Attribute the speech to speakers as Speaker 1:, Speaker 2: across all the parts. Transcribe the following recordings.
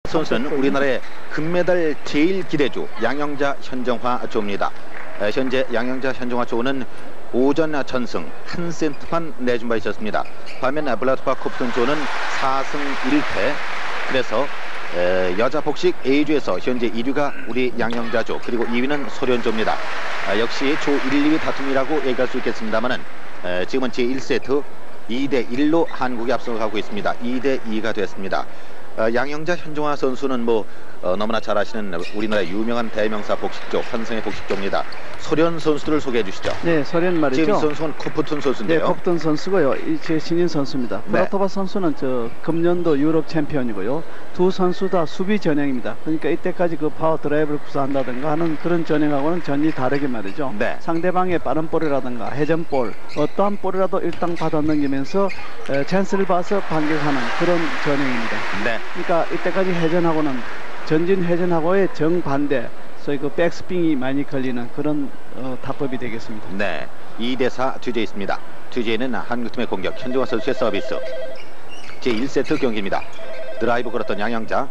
Speaker 1: 선수는 우리나라의 금메달 제일 기대주 양영자 현정화 조입니다. 현재 양영자 현정화 조는 오전 전승 한 세트만 내준 바 있었습니다. 반면 블라토바 코프튼 조는 4승 1패. 그래서 여자 복식 A조에서 현재 1위가 우리 양영자조, 그리고 2위는 소련조입니다. 역시 조 1, 2위 다툼이라고 얘기할 수 있겠습니다만은 지금은 제1세트 2대1로 한국이 앞서가고 있습니다. 2대2가 됐습니다. 양영자 현정화 선수는 너무나 잘 아시는 우리나라 유명한 대명사 복식조, 환승의 복식조입니다. 소련 선수들을 소개해 주시죠.
Speaker 2: 네, 소련 말이죠.
Speaker 1: 지금 선수는 코프툰 선수인데요.
Speaker 2: 네, 코프툰 선수고요. 제 신인 선수입니다. 블라토바 선수는 금년도 유럽 챔피언이고요. 두 선수 다 수비 전형입니다. 그러니까 이때까지 그 파워 드라이브를 구사한다든가 하는 그런 전형하고는 전히 다르게 말이죠.
Speaker 1: 네.
Speaker 2: 상대방의 빠른 볼이라든가 회전볼, 어떠한 볼이라도 일당 받아 넘기면서 찬스를 봐서 반격하는 그런 전형입니다. 네. 그러니까 이때까지 회전하고는 전진 회전하고의 정반대, 소위 그 백스윙이 많이 걸리는 그런 타법이 되겠습니다.
Speaker 1: 네, 2대4 뒤져 있습니다. 뒤에는 한국팀의 공격, 현정화 선수의 서비스. 제1세트 경기입니다. 드라이브 걸었던 양영자.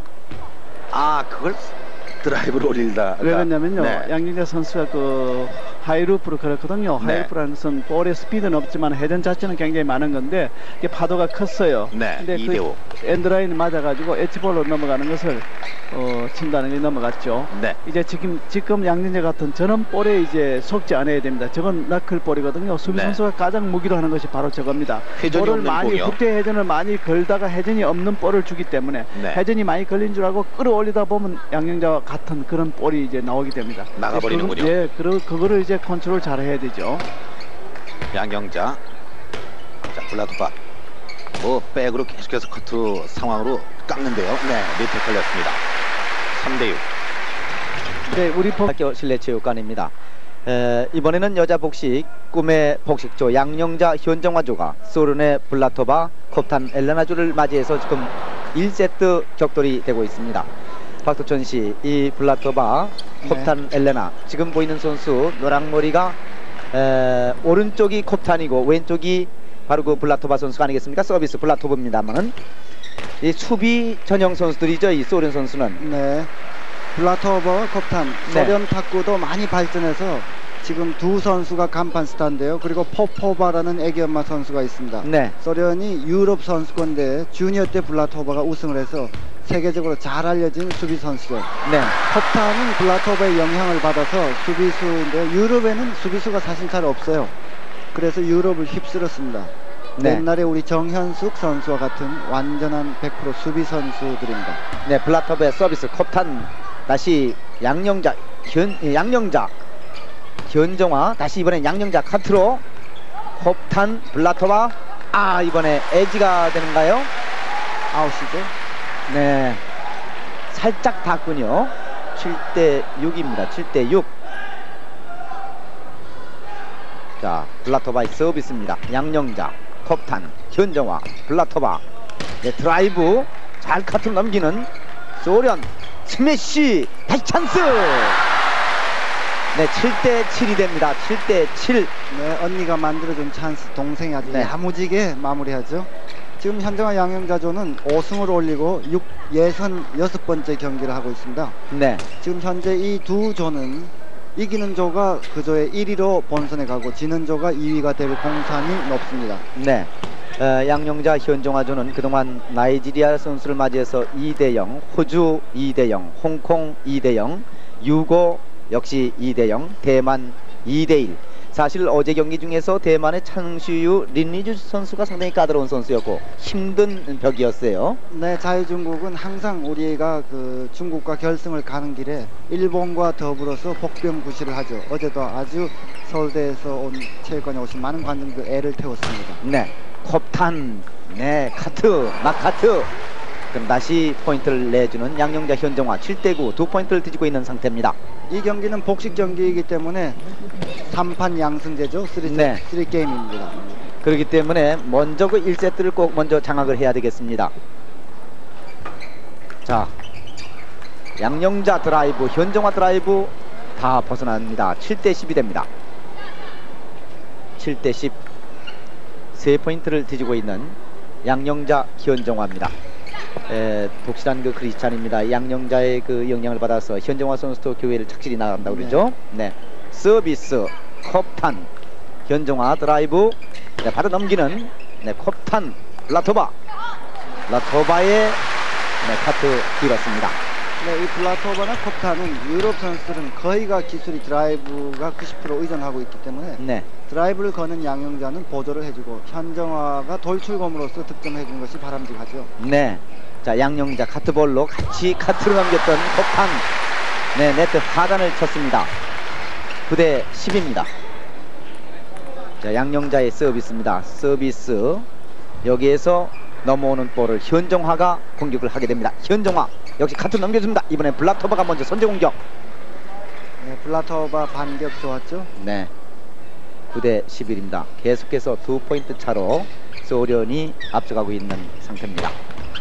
Speaker 1: 그걸 드라이브를 올리다.
Speaker 2: 왜 그러냐면요,
Speaker 1: 네.
Speaker 2: 양영자 선수가 그 하이루프를 걸었거든요.
Speaker 1: 네.
Speaker 2: 하이루프라는 것은 볼의 스피드는 없지만 회전 자체는 굉장히 많은 건데 이게 파도가 컸어요.
Speaker 1: 네,
Speaker 2: 근데
Speaker 1: 2대5.
Speaker 2: 그 엔드라인을 맞아가지고 엣지볼로 넘어가는 것을 친다는 게 넘어갔죠.
Speaker 1: 네.
Speaker 2: 이제 지금 양영자 같은 저런 볼에 이제 속지 않아야 됩니다. 저건 너클 볼이거든요. 수비
Speaker 1: 네.
Speaker 2: 선수가 가장 무기로 하는 것이 바로 저겁니다.
Speaker 1: 회전이
Speaker 2: 볼을
Speaker 1: 없는
Speaker 2: 많이
Speaker 1: 공이요.
Speaker 2: 흑대 회전을 많이 걸다가 회전이 없는 볼을 주기 때문에
Speaker 1: 네.
Speaker 2: 회전이 많이 걸린 줄 알고 끌어올리다 보면 양영자와 같은 그런 볼이 이제 나오게 됩니다.
Speaker 1: 나가버리는군요.
Speaker 2: 예, 그거를 이제 컨트롤 잘 해야 되죠.
Speaker 1: 양영자. 자, 블라토바. 백으로 계속해서 커트 상황으로 깎는데요. 네, 밑에 걸렸습니다. 3대6.
Speaker 3: 네, 우리 학교 실내체육관입니다. 이번에는 여자 복식 꿈의 복식조 양영자 현정화조가 소련의 블라토바 콥탄 엘레나조를 맞이해서 지금 1세트 격돌이 되고 있습니다. 박도천 씨, 이 블라토바 콥탄 엘레나, 지금 보이는 선수 노랑머리가 오른쪽이 콥탄이고 왼쪽이 바로 그 블라토바 선수가 아니겠습니까? 서비스 블라토브입니다만은 이 수비 전형 선수들이죠, 이 소련 선수는.
Speaker 4: 네, 블라토버, 콥탄, 소련 탁구도 많이 발전해서 지금 두 선수가 간판 스타인데요. 그리고 포포바라는 애기 엄마 선수가 있습니다.
Speaker 3: 네.
Speaker 4: 소련이 유럽 선수권대회 주니어 때 블라토바가 우승을 해서 세계적으로 잘 알려진 수비 선수죠.
Speaker 3: 네.
Speaker 4: 콥탄은 블라토바의 영향을 받아서 수비수인데 유럽에는 수비수가 사실 잘 없어요. 그래서 유럽을 휩쓸었습니다.
Speaker 3: 네.
Speaker 4: 옛날에 우리 정현숙 선수와 같은 완전한 100% 수비 선수들입니다.
Speaker 3: 네, 블라토바의 서비스 콥탄, 다시 양영자 현정화, 다시 이번엔 양영자 카트로 콥탄 블라토바. 이번에 에지가 되는가요?
Speaker 4: 아웃이죠.
Speaker 3: 네, 살짝 닿군요. 7대6입니다. 7대6. 자, 블라토바의 서비스입니다. 양영자, 콥탄, 현정화, 블라토바. 네, 드라이브 잘 카트 넘기는 소련. 스매시, 다시 찬스. 네, 7대7이 됩니다. 7대7.
Speaker 4: 네, 언니가 만들어준 찬스, 동생이 아주
Speaker 3: 네.
Speaker 4: 야무지게 마무리하죠. 지금 현정화 양영자조는 5승을 올리고 66번째 경기를 하고 있습니다.
Speaker 3: 네.
Speaker 4: 지금 현재 이 두 조는 이기는 조가 그 조의 1위로 본선에 가고 지는 조가 2위가 될 공산이 높습니다.
Speaker 3: 네. 양영자 현정화조는 그동안 나이지리아 선수를 맞이해서 2대0, 호주 2대0, 홍콩 2대0, 유고 역시 2대0, 대만 2대1. 사실 어제 경기 중에서 대만의 창시유 린리주 선수가 상당히 까다로운 선수였고 힘든 벽이었어요.
Speaker 4: 네, 자유중국은 항상 우리가 그 중국과 결승을 가는 길에 일본과 더불어서 복병구시를 하죠. 어제도 아주 서울대에서 온 체육관에 오신 많은 관중들 애를 태웠습니다.
Speaker 3: 네, 콥탄, 네, 카트, 막카트. 그럼 다시 포인트를 내주는 양영자 현정화 7대9 2포인트를 뒤지고 있는 상태입니다.
Speaker 4: 이 경기는 복식 경기이기 때문에 3판 양승제죠. 3게임입니다.
Speaker 3: 그렇기 때문에 먼저 그 1세트를 꼭 먼저 장악을 해야 되겠습니다. 자, 양영자 드라이브, 현정화 드라이브 다 벗어납니다. 7대10이 됩니다. 7대10. 3포인트를 뒤지고 있는 양영자 현정화입니다. 독실한 그 크리스찬입니다. 양영자의 그 영향을 받아서 현정화 선수도 교회를 착실히 나간다고 그러죠. 네. 서비스 컵탄 현정화 드라이브 네, 받아 넘기는 네, 컵탄 블라토바의 네, 카트 길었습니다.
Speaker 4: 네, 이 블라토바나 컵탄은 유럽 선수들은 거의가 기술이 드라이브가 90% 의존하고 있기 때문에
Speaker 3: 네.
Speaker 4: 드라이브를 거는 양영자는 보조를 해주고 현정화가 돌출검으로서 득점해주는 것이 바람직하죠.
Speaker 3: 네. 자, 양영자 카트볼로 같이 카트로 넘겼던 컵탄 네, 네트 하단을 쳤습니다. 9대 10입니다. 자, 양영자의 서비스입니다. 서비스 여기에서 넘어오는 볼을 현정화가 공격을 하게 됩니다. 현정화 역시 카트 넘겨줍니다. 이번엔 블라토바가 먼저 선제 공격.
Speaker 4: 네, 블라토바 반격 좋았죠.
Speaker 3: 네. 9대 11입니다. 계속해서 2포인트 차로 소련이 앞서가고 있는 상태입니다.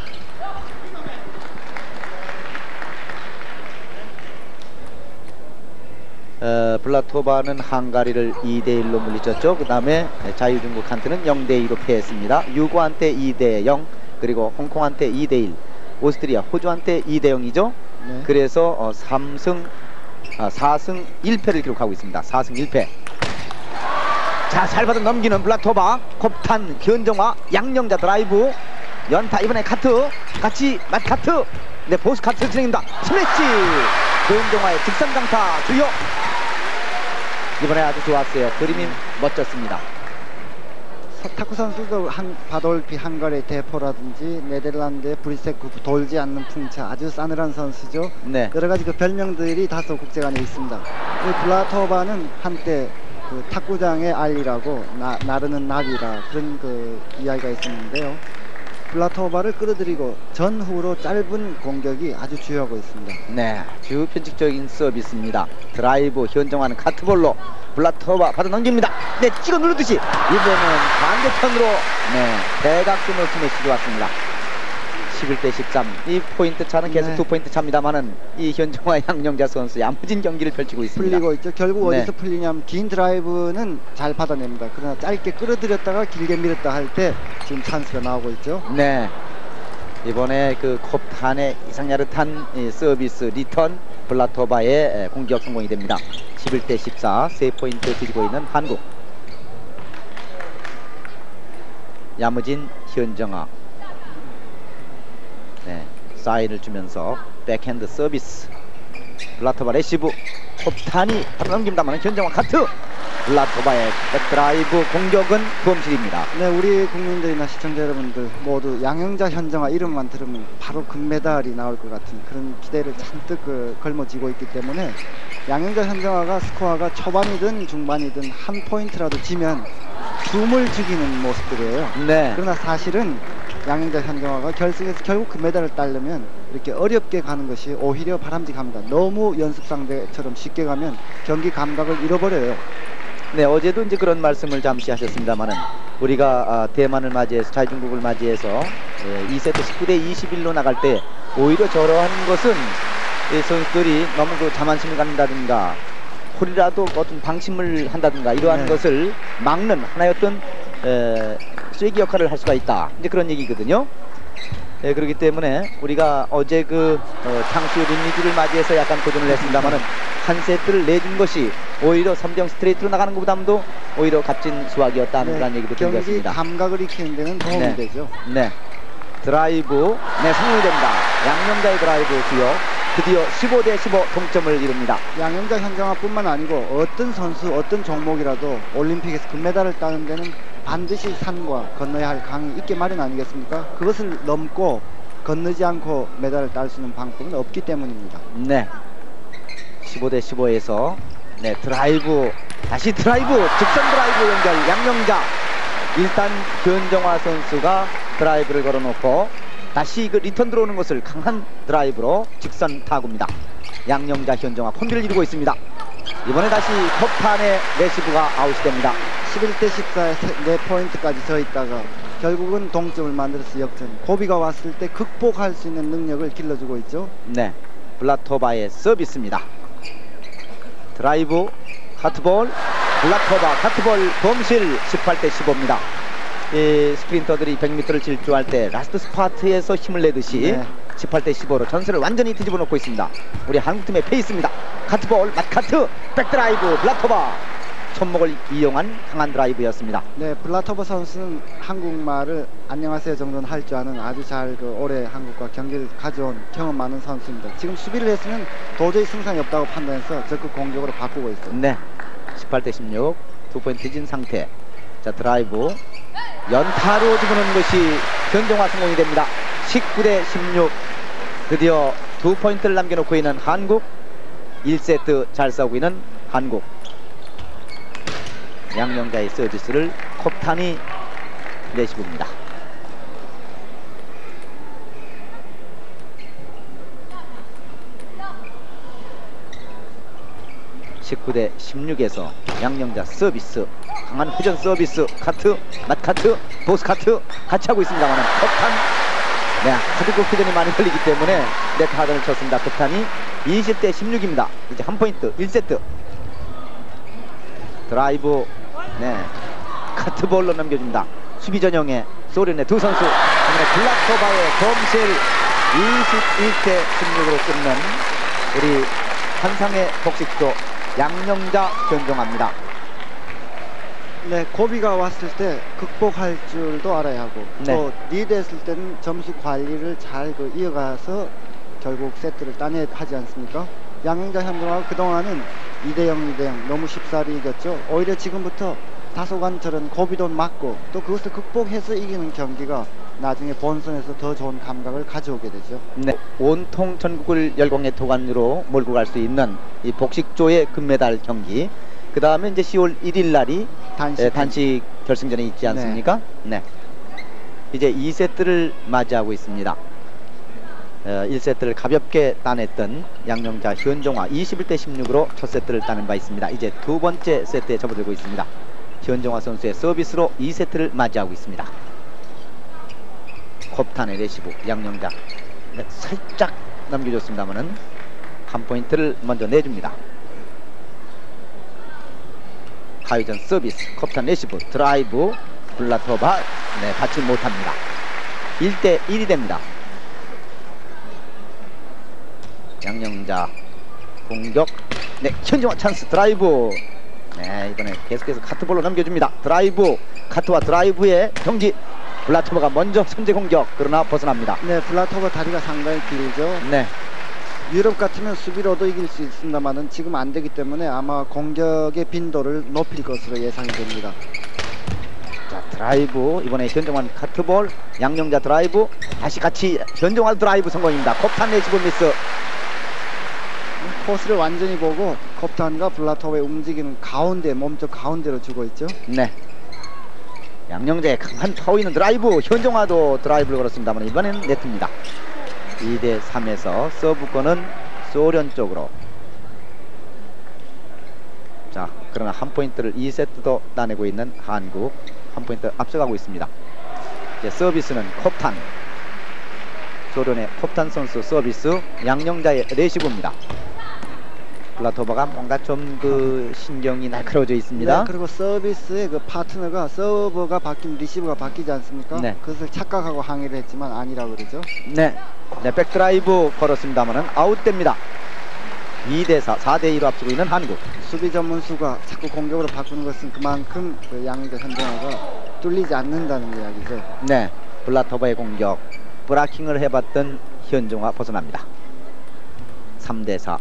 Speaker 3: 블라토바는 헝가리를 2대1로 물리쳤죠. 그 다음에 자유중국 한테는 0대2로 패했습니다. 유고한테 2대0 그리고 홍콩한테 2대1 오스트리아 호주한테 2대0이죠.
Speaker 4: 네.
Speaker 3: 그래서 4승 1패를 기록하고 있습니다. 4승 1패. 자, 잘 받아 넘기는 블라토바 컵탄 현정화 양영자 드라이브 연타 이번에 카트 같이 카트 네 보스 카트 진행입니다. 스매치 현정화의 직선 강타 주요. 이번에 아주 좋았어요. 그림이 멋졌습니다.
Speaker 4: 탁구 선수도 바돌피 헝가리 대포라든지 네덜란드의 브리세크 돌지 않는 풍차 아주 싸늘한 선수죠.
Speaker 3: 네.
Speaker 4: 여러가지 그 별명들이 다소 국제간에 있습니다. 이 블라토바는 한때 그 탁구장의 알리라고 나르는 나비라 그런 그 이야기가 있었는데요. 블라토바를 끌어들이고 전후로 짧은 공격이 아주 주요하고 있습니다.
Speaker 3: 네, 아주 편식적인 서비스입니다. 드라이브 현정화는 카트볼로 블라토바 받아 넘깁니다. 네, 찍어 누르듯이 이번에는 반대편으로 네, 대각선으로 스매시 왔습니다. 11대 13. 이 포인트 차는 계속
Speaker 4: 네.
Speaker 3: 2포인트 차입니다만은 이 현정화 양영자 선수 야무진 경기를 펼치고 있습니다.
Speaker 4: 풀리고 있죠. 결국
Speaker 3: 네.
Speaker 4: 어디서 풀리냐면 긴 드라이브는 잘 받아냅니다. 그러나 짧게 끌어들였다가 길게 밀었다 할 때 지금 찬스가 나오고 있죠.
Speaker 3: 네. 이번에 그 컵탄의 이상야릇한 서비스 리턴 블라토바의 공격 성공이 됩니다. 11대 14 3포인트 뒤지고 있는 한국. 야무진 현정화. 네, 사인을 주면서 백핸드 서비스 블라토바 레시브 컵탄이 바로 넘깁니다만 현정화 카트 블라토바의 백드라이브 공격은 범실입니다.
Speaker 4: 네, 우리 국민들이나 시청자 여러분들 모두 양영자 현정화 이름만 들으면 바로 금메달이 나올 것 같은 그런 기대를 잔뜩 걸머쥐고 있기 때문에 양영자 현정화가 스코어가 초반이든 중반이든 한 포인트라도 지면 숨을 죽이는 모습들이에요.
Speaker 3: 네.
Speaker 4: 그러나 사실은 양영자 현정화가 결승에서 결국 금메달을 따려면 이렇게 어렵게 가는 것이 오히려 바람직합니다. 너무 연습 상대처럼 쉽게 가면 경기 감각을 잃어버려요.
Speaker 3: 네, 어제도 이제 그런 말씀을 잠시 하셨습니다만은 우리가 대만을 맞이해서 자유중국을 맞이해서 2세트 19대 21로 나갈 때 오히려 저러한 것은 이 선수들이 너무 그 자만심을 갖는다든가 홀이라도 어떤 방심을 한다든가 이러한
Speaker 4: 네.
Speaker 3: 것을 막는 하나의 어떤 쐐기 역할을 할 수가 있다. 이제 그런 얘기거든요. 예, 그렇기 때문에 우리가 어제 그 탕슈 린리즈를 맞이해서 약간 도전을 했습니다만은 한 세트를 내준 것이 오히려 3대0 스트레이트로 나가는 것보다도 오히려 값진 수확이었다는 그런 얘기도
Speaker 4: 경기
Speaker 3: 드리겠습니다.
Speaker 4: 감각을 익히는 데는 도움이
Speaker 3: 네.
Speaker 4: 되죠.
Speaker 3: 네, 드라이브 네 성공이 됩니다. 양영자의 드라이브 주요 드디어 15대 15 동점을 이룹니다.
Speaker 4: 양영자 현정화뿐만 아니고 어떤 선수 어떤 종목이라도 올림픽에서 금메달을 따는 데는 반드시 산과 건너야 할 강이 있게 마련 아니겠습니까? 그것을 넘고 건너지 않고 메달을 딸 수 있는 방법은 없기 때문입니다.
Speaker 3: 네, 15대 15에서 네 드라이브 다시 드라이브 직선 드라이브 연결 양영자 일단 현정화 선수가 드라이브를 걸어놓고 다시 그 리턴 들어오는 것을 강한 드라이브로 직선 타구입니다. 양영자 현정화 콤비를 이루고 있습니다. 이번에 다시 컵탄의 레시브가 아웃이 됩니다.
Speaker 4: 11대 14에 4포인트까지 져 있다가 결국은 동점을 만들어서 역전. 고비가 왔을 때 극복할 수 있는 능력을 길러주고 있죠.
Speaker 3: 네, 블라토바의 서비스입니다. 드라이브 카트볼 블라토바 카트볼 범실 18대 15입니다. 스프린터들이 100m를 질주할 때 라스트 스파트에서 힘을 내듯이
Speaker 4: 네.
Speaker 3: 18대 15로 전세를 완전히 뒤집어 놓고 있습니다. 우리 한국팀의 페이스입니다. 카트볼, 맞카트, 백드라이브, 블라토바. 손목을 이용한 강한 드라이브였습니다.
Speaker 4: 네, 블라토버 선수는 한국말을 안녕하세요 정도는 할 줄 아는 아주 잘 오래 한국과 경기를 가져온 경험 많은 선수입니다. 지금 수비를 했으면 도저히 승산이 없다고 판단해서 적극 공격으로 바꾸고 있어요.
Speaker 3: 네, 18대 16, 2포인트 진 상태. 자, 드라이브 연타로 집어넣는 것이 현정화 성공이 됩니다. 19대 16. 드디어 2포인트를 남겨놓고 있는 한국. 1세트 잘 싸우고 있는 한국. 양영자의 서비스를 컵탄이 내시봅니다. (19대 16에서) 양영자 서비스, 강한 회전 서비스, 카트, 맞카트, 보스카트 같이 하고 있습니다만 컵탄, 네, 하드core 회전이 많이 걸리기 때문에 네트 하단을 쳤습니다. 컵탄이 20대 16입니다. 이제 한 포인트 1세트. 드라이브, 네, 카트볼로 넘겨줍니다. 수비 전형의 소련의 두 선수. 블라토바의 범실 21대 16으로 끝낸 우리 한상의 복식조 양영자 현종합니다.
Speaker 4: 네, 고비가 왔을 때 극복할 줄도 알아야 하고
Speaker 3: 네.
Speaker 4: 또 리드했을 때는 점수 관리를 잘 이어가서 결국 세트를 따내야 하지 않습니까? 양영자 현종하고 그동안은 2대0 2대0 너무 쉽사리 이겼죠. 오히려 지금부터 다소간 저런 고비도 맞고 또 그것을 극복해서 이기는 경기가 나중에 본선에서 더 좋은 감각을 가져오게 되죠.
Speaker 3: 네, 온통 전국을 열광의 도가니로 몰고 갈 수 있는 이 복식조의 금메달 경기. 그 다음에 이제 10월 1일 날이 단식 결승전에 있지 않습니까? 네. 이제 2세트를 맞이하고 있습니다. 1세트를 가볍게 따냈던 양영자 현종화 21대 16으로 첫 세트를 따낸 바 있습니다. 이제 두 번째 세트에 접어들고 있습니다. 현종화 선수의 서비스로 2세트를 맞이하고 있습니다. 컵탄의 레시브 양영자, 네, 살짝 남겨줬습니다만은 한 포인트를 먼저 내줍니다. 하위전 서비스, 컵탄 레시브, 드라이브, 블라토바, 네, 받지 못합니다. 1대 1이 됩니다. 양영자 공격, 네, 현종화 찬스, 드라이브, 네, 이번에 계속해서 카트볼로 넘겨줍니다. 드라이브, 카트와 드라이브의 경기. 블라토바가 먼저 선제 공격, 그러나 벗어납니다.
Speaker 4: 네, 블라토바 다리가 상당히 길죠.
Speaker 3: 네,
Speaker 4: 유럽 같으면 수비로도 이길 수 있습니다만은 지금 안 되기 때문에 아마 공격의 빈도를 높일 것으로 예상이 됩니다.
Speaker 3: 자, 드라이브, 이번에 현종환 카트볼, 양영자 드라이브, 다시 같이 현종환 드라이브 성공입니다. 컵탄 레시브 미스.
Speaker 4: 코스를 완전히 보고 컵탄과 블라토바의 움직이는 가운데, 몸쪽 가운데로 주고 있죠.
Speaker 3: 네, 양영자의 강한 파워 있는 드라이브, 현종화도 드라이브를 걸었습니다만 이번에는 네트입니다. 2대 3에서 서브권은 소련 쪽으로. 자, 그러나 한 포인트를 2세트도 따내고 있는 한국, 한 포인트 앞서가고 있습니다. 이제 서비스는 컵탄, 소련의 컵탄 선수 서비스, 양영자의 레시브입니다. 블라토바가 뭔가 좀 그 신경이 날카로워져 있습니다.
Speaker 4: 네, 그리고 서비스의 그 파트너가 서버가 바뀌면 리시브가 바뀌지 않습니까?
Speaker 3: 네.
Speaker 4: 그것을 착각하고 항의를 했지만 아니라고 그러죠.
Speaker 3: 네, 네, 백드라이브 걸었습니다만은 아웃됩니다. 2대 4, 4대 2로 앞서고 있는 한국.
Speaker 4: 수비 전문수가 자꾸 공격으로 바꾸는 것은 그만큼 그 양영자 현종화가 뚫리지 않는다는 이야기죠.
Speaker 3: 네, 블라토바의 공격, 브라킹을 해봤던 현종화 벗어납니다. 3대 4.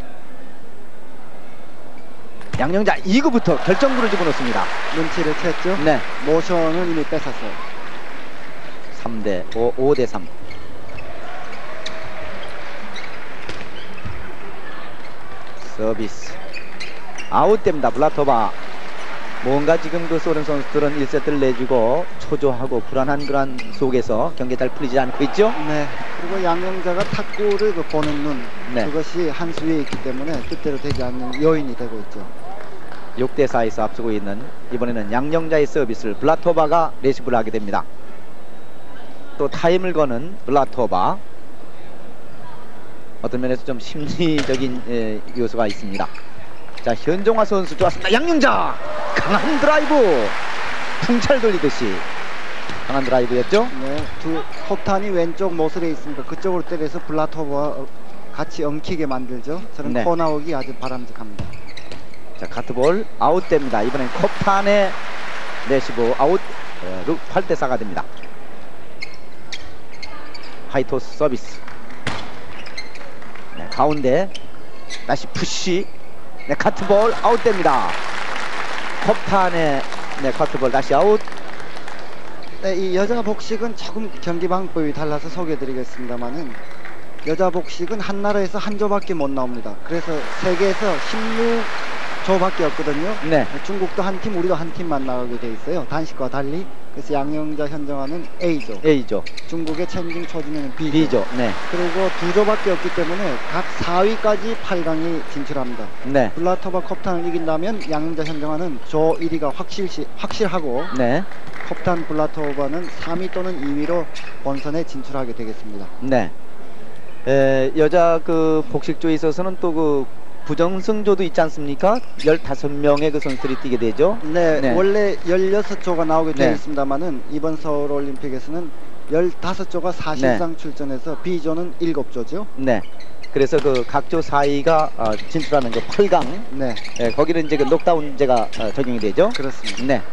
Speaker 3: 양영자 2구부터 결정구를 집어넣습니다.
Speaker 4: 눈치를 챘죠.
Speaker 3: 네,
Speaker 4: 모션을 이미 뺏었어요.
Speaker 3: 3대 5, 5대 3. 서비스 아웃됩니다. 블라토바. 뭔가 지금 그 소련 선수들은 1세트를 내주고 초조하고 불안한 그런 속에서 경기 잘 풀리지 않고 있죠.
Speaker 4: 네. 그리고 양영자가 탁구를 보는 눈,
Speaker 3: 네.
Speaker 4: 그것이 한 수 위에 있기 때문에 뜻대로 되지 않는 요인이 되고 있죠.
Speaker 3: 6대 4에서 앞서고 있는, 이번에는 양영자의 서비스를 블라토바가 레시브를 하게 됩니다. 또 타임을 거는 블라토바. 어떤 면에서 좀 심리적인 요소가 있습니다. 자, 현종화 선수 좋았습니다. 양영자 강한 드라이브, 풍차를 돌리듯이 강한 드라이브였죠.
Speaker 4: 네, 컵탄이 왼쪽 모서리에 있으니까 그쪽으로 때려서 블라토바와 같이 엉키게 만들죠. 저는
Speaker 3: 네.
Speaker 4: 코나오기 아주 바람직합니다.
Speaker 3: 자, 카트볼 아웃됩니다. 이번엔 컵탄의 레시브 아웃. 8대 4가 됩니다. 하이토스 서비스. 네, 가운데 다시 푸시. 네, 카트볼 아웃됩니다. 컵탄의 네, 카트볼 다시 아웃.
Speaker 4: 네, 이 여자 복식은 조금 경기 방법이 달라서 소개해드리겠습니다만은 여자 복식은 한 나라에서 한 조밖에 못 나옵니다. 그래서 세계에서 16조밖에 없거든요.
Speaker 3: 네.
Speaker 4: 중국도 한 팀, 우리도 한 팀만 나가게 돼 있어요. 단식과 달리. 그래서 양영자 현정화는 A조,
Speaker 3: A조,
Speaker 4: 중국의 첸징 초진은 B조.
Speaker 3: B조. 네.
Speaker 4: 그리고 2조밖에 없기 때문에 각 4위까지 8강이 진출합니다.
Speaker 3: 네.
Speaker 4: 블라토바 컵탄을 이긴다면 양영자 현정화는 조 1위가 확실하고
Speaker 3: 네.
Speaker 4: 컵탄 블라토바는 3위 또는 2위로 본선에 진출하게 되겠습니다.
Speaker 3: 네. 여자 그 복식조에 있어서는 또 그 부정승조도 있지 않습니까? 15명의 그 선수들이 뛰게 되죠.
Speaker 4: 네,
Speaker 3: 네.
Speaker 4: 원래 16조가 나오게 되어
Speaker 3: 네.
Speaker 4: 있습니다만은 이번 서울올림픽에서는 15조가 사실상 출전해서 B조는 7조죠.
Speaker 3: 네. 그래서 그 각조 4위가 진출하는 그 8강.
Speaker 4: 네,
Speaker 3: 거기는 이제 그 녹다운제가 적용이 되죠.
Speaker 4: 그렇습니다.
Speaker 3: 네.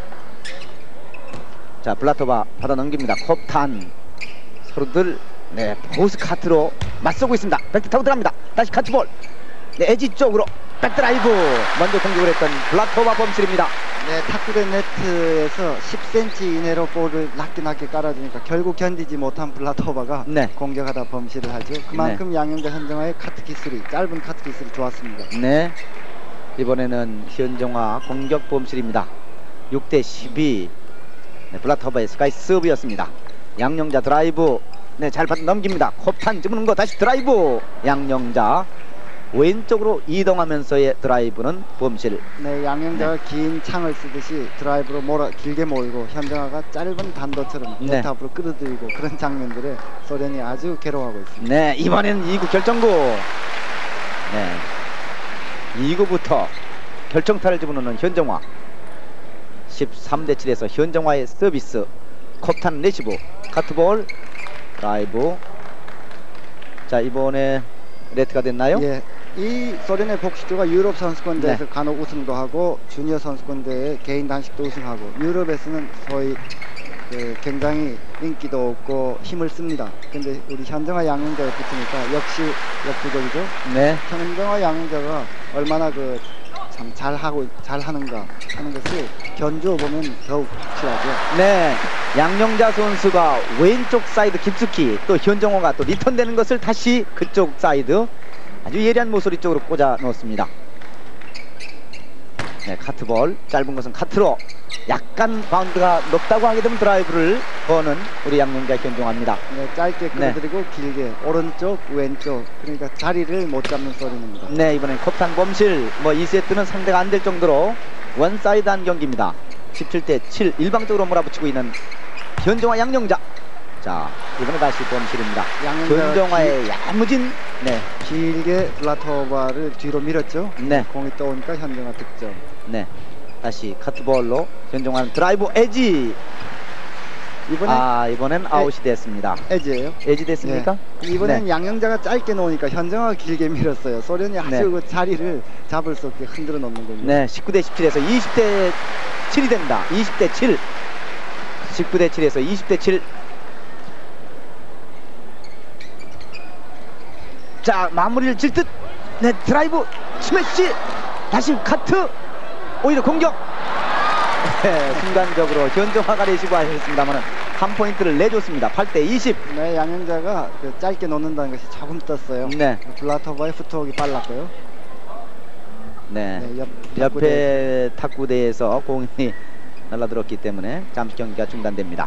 Speaker 3: 자, 블라토바 받아 넘깁니다. 컵탄 서로들 네, 보스 카트로 맞서고 있습니다. 백드 타고 들어갑니다. 다시 카트볼. 네, 에지 쪽으로 백드라이브 먼저 공격을 했던 블라토바 범실입니다.
Speaker 4: 네, 탁구대 네트에서 10cm 이내로 볼을 낮게 깔아주니까 결국 견디지 못한 블라토바가
Speaker 3: 네.
Speaker 4: 공격하다 범실을 하죠. 그만큼 양영자 현정화의 카트 기술이 짧은 카트 기술이 좋았습니다.
Speaker 3: 네. 이번에는 현정화 공격 범실입니다. 6대 12. 네, 블라토바의 스카이 서브였습니다. 양영자 드라이브. 네, 잘 받아 넘깁니다. 컵탄 집는 거 다시 드라이브. 양영자 왼쪽으로 이동하면서의 드라이브는 범실.
Speaker 4: 네, 양영자가 긴 창을 쓰듯이 드라이브로 길게 몰고 현정화가 짧은 단도처럼
Speaker 3: 네.
Speaker 4: 네트 앞으로 끌어들이고 그런 장면들에 소련이 아주 괴로워하고 있습니다.
Speaker 3: 네, 이번에는 2구 결정구. 네, 2구부터 결정타를 집어넣는 현정화. 13대 7에서 현정화의 서비스. 컵탄 레시브. 카트볼 드라이브. 자, 이번에 레트가 됐나요?
Speaker 4: 예, 이 소련의 복식조가 유럽 선수권대회에서
Speaker 3: 네.
Speaker 4: 간혹 우승도 하고 주니어 선수권대회 개인 단식도 우승하고 유럽에서는 소위 굉장히 인기도 없고 힘을 씁니다. 근데 우리 현정화 양영자에 붙으니까 역시 역부족이죠.
Speaker 3: 네.
Speaker 4: 현정화 양영자가 얼마나 참 잘하는가 하는 것을 견주어 보면 더욱 확실하죠.
Speaker 3: 네, 양영자 선수가 왼쪽 사이드 깊숙이, 또 현정호가 또 리턴되는 것을 다시 그쪽 사이드 아주 예리한 모서리 쪽으로 꽂아 넣었습니다. 네, 카트볼 짧은 것은 카트로, 약간 바운드가 높다고 하게 되면 드라이브를 거는 우리 양영자 현정화입니다.
Speaker 4: 네, 짧게 끌어들이고 길게 오른쪽 왼쪽, 그러니까 자리를 못 잡는 소리입니다.
Speaker 3: 네, 이번엔 컵탄 범실. 2세트는 상대가 안 될 정도로 원사이드한 경기입니다. 17대 7 일방적으로 몰아붙이고 있는 현정화 양영자. 자, 이번에 다시 범실입니다. 현정화의 야무진
Speaker 4: 길게 블라토바를 뒤로 밀었죠.
Speaker 3: 네.
Speaker 4: 공이 떠오니까 현정화 득점.
Speaker 3: 네, 다시 카트볼로 현정화는 드라이브 에지. 이번엔 아웃이 됐습니다.
Speaker 4: 에지예요.
Speaker 3: 에지 됐습니까?
Speaker 4: 예. 이번엔
Speaker 3: 네.
Speaker 4: 양영자가 짧게 놓으니까 현정화가 길게 밀었어요. 소련이 아주
Speaker 3: 네.
Speaker 4: 그 자리를 잡을 수 없게 흔들어 놓는군요.
Speaker 3: 네, 19대 17에서 20대 7이 됩니다. 20대 7. 19대 7에서 20대 7. 자, 마무리를 질 듯. 네, 드라이브 스매시. 다시 카트. 오히려 공격. 네, 순간적으로 현정화가 레시브 하셨습니다만 한 포인트를 내줬습니다. 8대 20.
Speaker 4: 네, 양영자가 짧게 놓는다는 것이 조금 떴어요.
Speaker 3: 네.
Speaker 4: 블라토바의 푸트웍이 빨랐고요.
Speaker 3: 네,
Speaker 4: 네,
Speaker 3: 옆에 탁구대에서 공이 날라들었기 때문에 잠시 경기가 중단됩니다.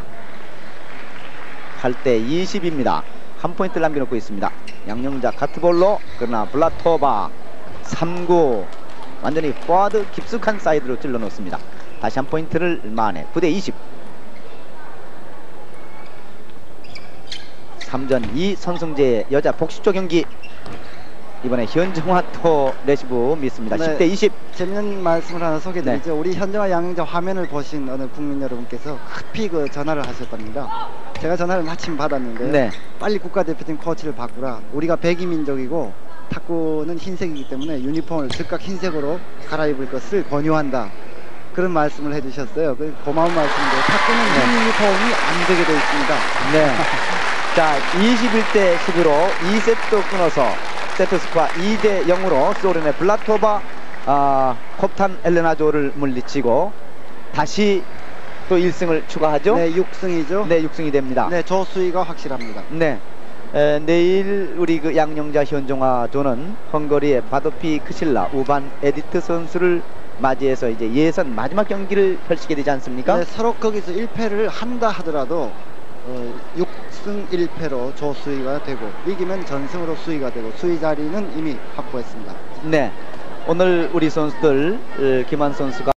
Speaker 3: 8대 20입니다. 한 포인트를 남겨놓고 있습니다. 양영자 카트볼로, 그러나 블라토바 3구 완전히 포워드 깊숙한 사이드로 찔러 놓습니다. 다시 한 포인트를 만회. 9대 20. 3전 2 선승제의 여자 복식조 경기 이번에 현정화 또 레시브 믿습니다.
Speaker 4: 네.
Speaker 3: 10대 20.
Speaker 4: 재밌는 말씀을 하나 소개드리죠.
Speaker 3: 네.
Speaker 4: 우리 현정화 양영자 화면을 보신 어느 국민 여러분께서 급히 그 전화를 하셨답니다. 제가 전화를 마침 받았는데
Speaker 3: 네.
Speaker 4: 빨리 국가대표팀 코치를 바꾸라. 우리가 백이민족이고 탁구는 흰색이기 때문에 유니폼을 즉각 흰색으로 갈아입을 것을 권유한다. 그런 말씀을 해주셨어요. 그 고마운 말씀인데 탁구는 흰 유니폼이 안 되게 되어 있습니다.
Speaker 3: 네. 자, 21대 11로 2세트 끊어서 세트 스코어 2대 0으로 소련의 블라토바 콥탄 엘레나조를 물리치고 다시 또 1승을 추가하죠.
Speaker 4: 네, 6승이죠.
Speaker 3: 네, 6승이 됩니다.
Speaker 4: 네, 조수위가 확실합니다.
Speaker 3: 네. 내일 우리 그 양영자 현정화 조는 헝가리의 바도피 크실라 우반 에디트 선수를 맞이해서 이제 예선 마지막 경기를 펼치게 되지 않습니까?
Speaker 4: 네, 서로 거기서 1패를 한다 하더라도 6승 1패로 조수위가 되고 이기면 전승으로 수위가 되고 수위 자리는 이미 확보했습니다.
Speaker 3: 네. 오늘 우리 선수들 김한 선수가